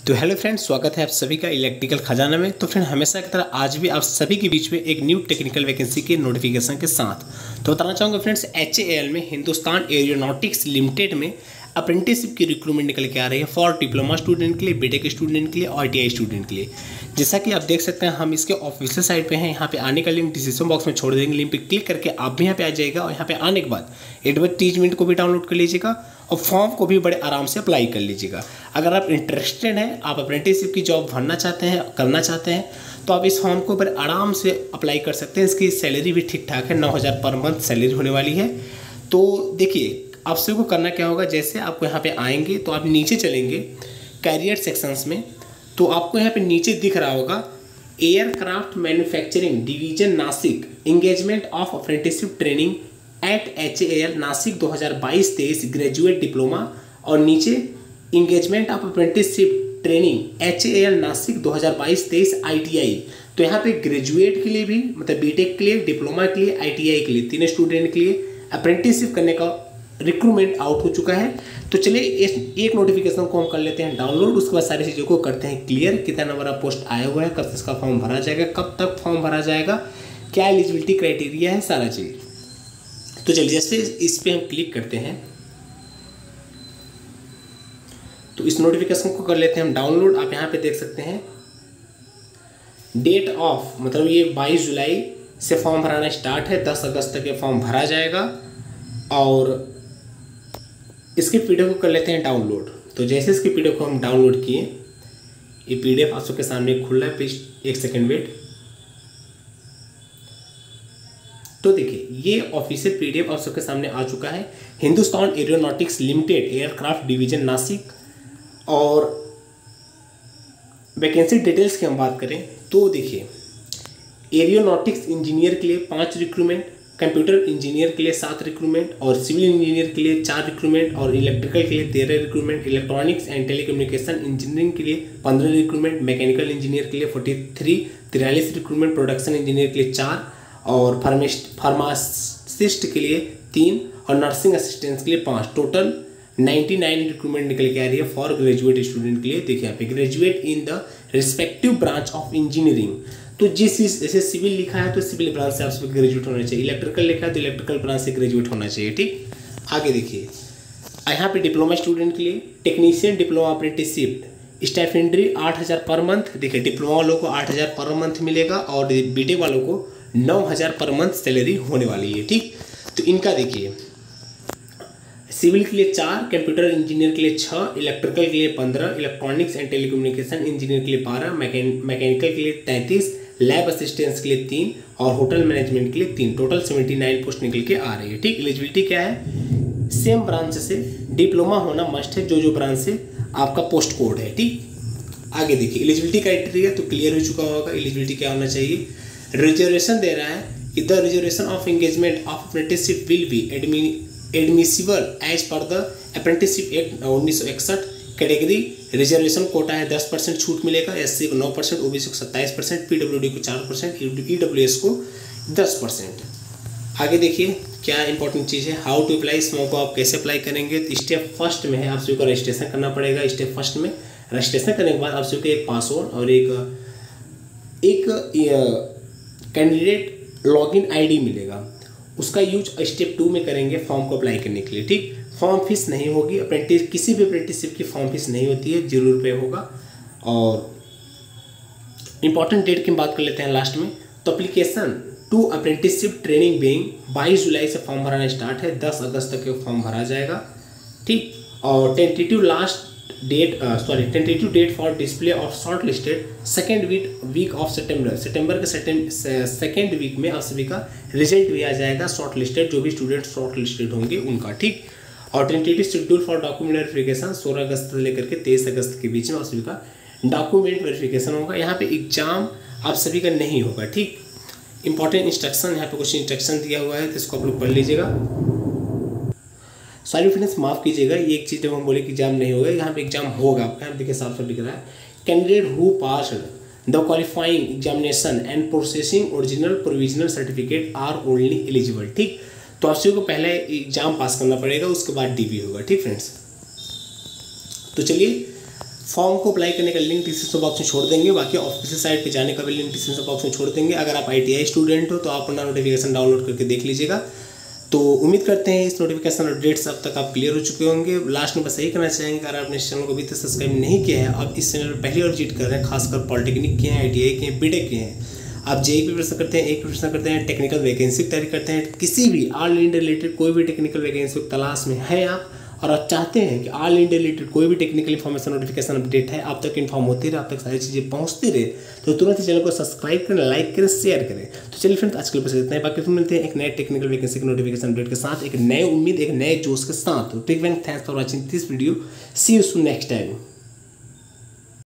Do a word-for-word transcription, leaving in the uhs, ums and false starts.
तो hello friends, स्वागत है आप सभी का इलेक्ट्रिकल खजाना में। तो फ्रेंड, हमेशा की तरह आज भी आप सभी के बीच में एक न्यू टेक्निकल वैकेंसी के नोटिफिकेशन के साथ तो बताना चाहूँगा फ्रेंड्स, एच ए एल में हिंदुस्तान एरोनॉटिक्स लिमिटेड में अप्रेंटिसशिप की रिक्रूटमेंट निकल के आ रही है फॉर डिप्लोमा स्टूडेंट के लिए, बीटेक स्टूडेंट के लिए और आई टी आई स्टूडेंट के लिए। जैसा कि आप देख सकते हैं, हम इसके ऑफिशियल साइट पे हैं। यहाँ पे आने का लिंक डिस्क्रिप्शन बॉक्स में छोड़ देंगे, लिंक पे क्लिक करके आप भी यहाँ पे आ जाएगा और यहाँ पे आने के बाद एडवर्टीजमेंट को भी डाउनलोड कर लीजिएगा और फॉर्म को भी बड़े आराम से अप्लाई कर लीजिएगा। अगर आप इंटरेस्टेड हैं, आप अप्रेंटिसशिप की जॉब भरना चाहते हैं, करना चाहते हैं, तो आप इस फॉर्म को बड़े आराम से अप्लाई कर सकते हैं। इसकी सैलरी भी ठीक ठाक है, नौ हज़ार पर मंथ सैलरी होने वाली है। तो देखिए, आप सबको करना क्या होगा, जैसे आपको यहाँ पे आएंगे तो आप नीचे चलेंगे कैरियर सेक्शंस में, तो आपको यहाँ पे नीचे दिख रहा होगा aircraft manufacturing division Nashik, engagement of apprenticeship training at H A L Nashik दो हज़ार बाईस तेईस ग्रेजुएट डिप्लोमा, और नीचे engagement of apprenticeship training H A L Nashik दो हज़ार बाईस तेईस आई टी आई। तो यहाँ पे ग्रेजुएट के लिए भी, मतलब बीटेक के लिए, डिप्लोमा के लिए, आई टी आई के लिए, तीन स्टूडेंट के लिए अप्रेंटिसशिप करने का रिक्रूटमेंट आउट हो चुका है। तो चलिए इस एक नोटिफिकेशन को हम कर लेते हैं डाउनलोड, उसके बाद सारी चीज़ों को करते हैं क्लियर। कितना नंबर ऑफ पोस्ट आया हुआ है, कब से इसका फॉर्म भरा जाएगा, कब तक फॉर्म भरा जाएगा, क्या एलिजिबिलिटी क्राइटेरिया है, सारा चीज़। तो चलिए जैसे इस पर हम क्लिक करते हैं तो इस नोटिफिकेशन को कर लेते हैं हम डाउनलोड। आप यहाँ पे देख सकते हैं डेट ऑफ, मतलब ये बाईस जुलाई से फॉर्म भराना स्टार्ट है, दस अगस्त तक ये फॉर्म भरा जाएगा। और इसके पीडीएफ को कर लेते हैं डाउनलोड। तो जैसे इसके पीडीएफ को हम डाउनलोड किए, ये पीडीएफ आप सबके सामने खुल रहा है, प्लीज एक सेकेंड वेट। तो देखिए, ये ऑफिशियल पीडीएफ आप सबके सामने आ चुका है। Hindustan aeronautics limited aircraft division Nashik, और वैकेंसी डिटेल्स की हम बात करें तो देखिए, एरोनॉटिक्स इंजीनियर के लिए पाँच रिक्रूटमेंट, कंप्यूटर इंजीनियर के लिए सात रिक्रूटमेंट, और सिविल इंजीनियर के लिए चार रिक्रूटमेंट, और इलेक्ट्रिकल के लिए तेरह recruitment, electronics and telecommunication engineering के लिए पंद्रह रिक्रूटमेंट, मैकेनिकल इंजीनियर के लिए फोर्टी थ्री तिरालीस रिक्रूटमेंट, प्रोडक्शन इंजीनियर के लिए चार, और फार्मिस्ट फार्मासिस्ट के लिए तीन, और नर्सिंग असिस्टेंट्स के लिए पाँच। टोटल नाइन्टी नाइन रिक्रूटमेंट निकल के आ रही है फॉर ग्रेजुएट स्टूडेंट के लिए। देखिए यहाँ पे graduate in the respective branch of engineering, तो जिस जैसे सिविल लिखा है तो सिविल ब्रांच से आप ग्रेजुएट होना चाहिए, इलेक्ट्रिकल लिखा है तो इलेक्ट्रिकल ब्रांच से ग्रेजुएट होना चाहिए। ठीक, आगे देखिए, यहाँ पे डिप्लोमा स्टूडेंट के लिए टेक्नीशियन डिप्लोमा अप्रेंटिसशिप स्टाइपेंड्री आठ हज़ार पर मंथ। देखिए, डिप्लोमा वालों को आठ हज़ार पर मंथ मिलेगा और बीटेक वालों को नौ हज़ार पर मंथ सैलरी होने वाली है। ठीक, तो इनका देखिए, सिविल के लिए चार, कंप्यूटर इंजीनियर के लिए छः, इलेक्ट्रिकल के लिए पंद्रह, इलेक्ट्रॉनिक्स एंड टेलीकम्युनिकेशन इंजीनियर के लिए बारह, मैकेनिकल के लिए तैंतीस, लैब असिस्टेंट्स के लिए तीन, और होटल मैनेजमेंट के लिए तीन। टोटल सेवेंटी नाइन पोस्ट निकल के आ रही है। ठीक, एलिजिबिलिटी क्या है, सेम ब्रांच से डिप्लोमा होना मस्ट है, जो जो ब्रांच से आपका पोस्ट कोड है। ठीक, आगे देखिए, एलिजिबिलिटी क्राइटेरिया तो क्लियर हो चुका होगा। एलिजिबिलिटी क्या होना चाहिए, रिजर्वेशन दे रहा है कि the reservation of engagement of apprenticeship will be admissible as per the apprenticeship act उन्नीस सौ इकसठ। कैटेगरी रिजर्वेशन कोटा है, दस परसेंट छूट मिलेगा, एस सी को नौ परसेंट, ओबीसी को सत्ताईस परसेंट, पीडब्ल्यूडी को चार परसेंट, ईडब्ल्यूएस को दस परसेंट। आगे देखिए क्या इंपॉर्टेंट चीज़ है, हाउ टू अप्लाई, इस को आप कैसे अप्लाई करेंगे। तो स्टेप फर्स्ट में है, आप सभी को रजिस्ट्रेशन करना पड़ेगा। स्टेप फर्स्ट में रजिस्ट्रेशन करने के बाद आप सभी को एक पासवर्ड और एक एक कैंडिडेट लॉगिन आईडी मिलेगा, उसका यूज स्टेप टू में करेंगे फॉर्म को अप्लाई करने के लिए। ठीक, फॉर्म फीस नहीं होगी, अप्रेंटिस किसी भी अप्रेंटिसशिप की फॉर्म फीस नहीं होती है, जीरो रुपये होगा। और इंपॉर्टेंट डेट की बात कर लेते हैं लास्ट में। तो application to apprenticeship training being बाईस जुलाई से फॉर्म भराना स्टार्ट है, दस अगस्त तक फॉर्म भरा जाएगा। ठीक, और tentative last date sorry tentative date for display of shortlisted second week week of सितंबर सितंबर के सेकेंड वीक में आप सभी का रिजल्ट भी आ जाएगा, शॉर्ट लिस्टेड जो भी स्टूडेंट शॉर्ट लिस्टेड होंगे उनका। ठीक, और tentative schedule for document verification सोलह अगस्त से लेकर के तेईस अगस्त के बीच में आप सभी का डॉक्यूमेंट वेरिफिकेशन होगा। यहाँ पे एग्जाम आप सभी का नहीं होगा। ठीक, इंपॉर्टेंट इंस्ट्रक्शन, यहाँ पे कुछ इंस्ट्रक्शन दिया हुआ है तो इसको आप लोग पढ़ लीजिएगा। सॉरी फ्रेंड्स, माफ़ कीजिएगा, ये एक चीज़ जब हम बोले कि एग्जाम नहीं होगा, यहाँ पे एग्जाम होगा आपका। यहाँ देखिए साफ साफ लिख रहा है, candidate who passed the qualifying examination and processing original provisional certificate are only eligible. ठीक, तो आप सभी को पहले एग्जाम पास करना पड़ेगा, उसके बाद डीबी होगा। ठीक फ्रेंड्स, तो चलिए फॉर्म को अप्लाई करने का लिंक डिस्क्रिप्शन बॉक्स में छोड़ देंगे, बाकी ऑफिशियल साइट पे जाने का भी लिंक डिस्क्रिप्शन बॉक्स में छोड़ देंगे। अगर आप आईटीआई स्टूडेंट हो तो आप अपना नोटिफिकेशन डाउनलोड करके देख लीजिएगा। तो उम्मीद करते हैं इस नोटिफिकेशन अपडेट्स अब तक आप क्लियर हो चुके होंगे। लास्ट में बस यही करना चाहेंगे, अगर आपने इस चैनल को अभी तक सब्सक्राइब नहीं किया है, अब इस चैनल पर पहली बार विजिट कर रहे हैं, खासकर पॉलिटेक्निक के हैं, आईटीआई के हैं, बीटेक के हैं, आप जेई की प्रिपरेशन करते हैं, एक प्रिपरेशन करते हैं, टेक्निकल वैकेंसी की तैयारी करते हैं, किसी भी ऑल इंडिया रिलेटेड कोई भी टेक्निकल वैकेंसी की तलाश में है आप, और आप चाहते हैं कि ऑल इंडिया रिलेटेड कोई भी टेक्निकल इन्फॉर्मेशन नोटिफिकेशन अपडेट है आप तक इन्फॉर्म होती रहे, आप तक सारी चीज़ें पहुंचती रहे, तो तुरंत ही चैनल को सब्सक्राइब करें, लाइक करें, शेयर करें। तो चलिए फ्रेंड्स, आज के लिए बस इतना ही। बाकी फिर मिलते हैं एक नए टेक्निकल वैकेंसी के नोटिफिकेशन अपडेट के साथ, एक नए उम्मीद, एक नए जोश के साथ। तो tech bank, thanks for watching this video, see you soon next time.